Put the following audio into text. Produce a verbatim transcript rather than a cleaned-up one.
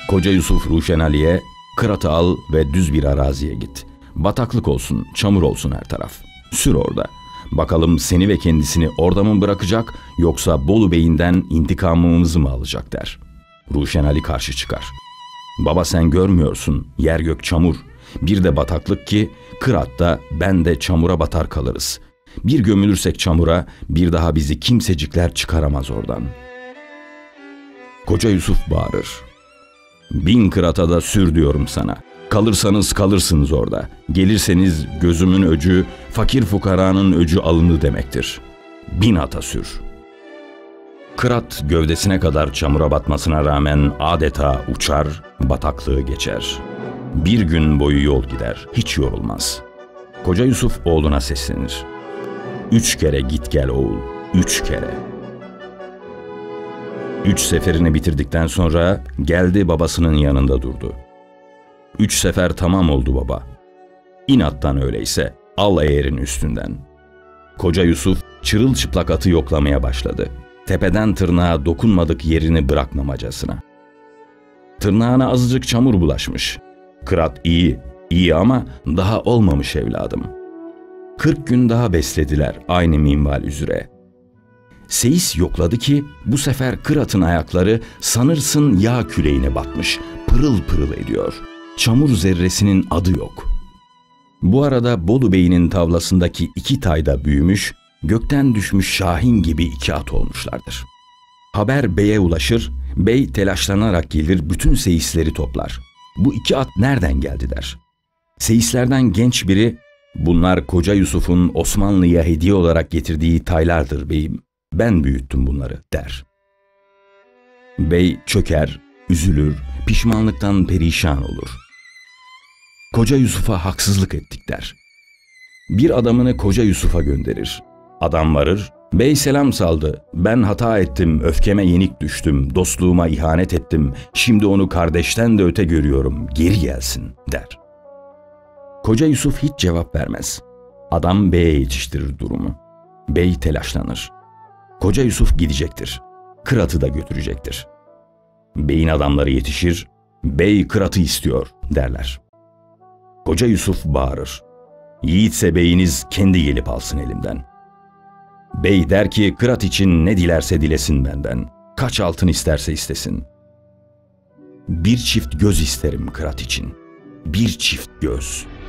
Koca Yusuf Ruşen Ali'ye, Kırat'ı al ve düz bir araziye git. Bataklık olsun, çamur olsun her taraf. Sür orada. Bakalım seni ve kendisini orada mı bırakacak, yoksa Bolu Bey'inden intikamımızı mı alacak der. Ruşen Ali karşı çıkar. Baba sen görmüyorsun, yer gök çamur. Bir de bataklık ki Kırat'ta ben de çamura batar kalırız. Bir gömülürsek çamura bir daha bizi kimsecikler çıkaramaz oradan. Koca Yusuf bağırır. Bin Kırat'a da sür diyorum sana. Kalırsanız kalırsınız orada. Gelirseniz gözümün öcü, fakir fukaranın öcü alındı demektir. Bin ata sür. Kırat gövdesine kadar çamura batmasına rağmen adeta uçar, bataklığı geçer. Bir gün boyu yol gider, hiç yorulmaz. Koca Yusuf oğluna seslenir. Üç kere git gel oğul, üç kere. Üç seferini bitirdikten sonra geldi babasının yanında durdu. Üç sefer tamam oldu baba. İn attan öyleyse, al eğerin üstünden. Koca Yusuf çırılçıplak atı yoklamaya başladı. Tepeden tırnağa dokunmadık yerini bırakmamacasına. Tırnağına azıcık çamur bulaşmış. Kırat iyi, iyi ama daha olmamış evladım. Kırk gün daha beslediler aynı minval üzere. Seyis yokladı ki bu sefer Kırat'ın ayakları sanırsın yağ küleğine batmış, pırıl pırıl ediyor. Çamur zerresinin adı yok. Bu arada Bolu Bey'inin tavlasındaki iki tayda büyümüş, gökten düşmüş şahin gibi iki at olmuşlardır. Haber beye ulaşır, bey telaşlanarak gelir bütün seyisleri toplar. Bu iki at nereden geldi der. Seyislerden genç biri, bunlar Koca Yusuf'un Osmanlı'ya hediye olarak getirdiği taylardır beyim. Ben büyüttüm bunları der. Bey çöker, üzülür, pişmanlıktan perişan olur. Koca Yusuf'a haksızlık ettik der. Bir adamını Koca Yusuf'a gönderir. Adam varır, bey selam saldı, ben hata ettim, öfkeme yenik düştüm, dostluğuma ihanet ettim, şimdi onu kardeşten de öte görüyorum, geri gelsin der. Koca Yusuf hiç cevap vermez. Adam beye yetiştirir durumu. Bey telaşlanır. Koca Yusuf gidecektir. Kırat'ı da götürecektir. Beyin adamları yetişir, bey Kırat'ı istiyor derler. Koca Yusuf bağırır. Yiğitse beyiniz kendi gelip alsın elimden. Bey der ki Kırat için ne dilerse dilesin benden. Kaç altın isterse istesin. Bir çift göz isterim Kırat için. Bir çift göz.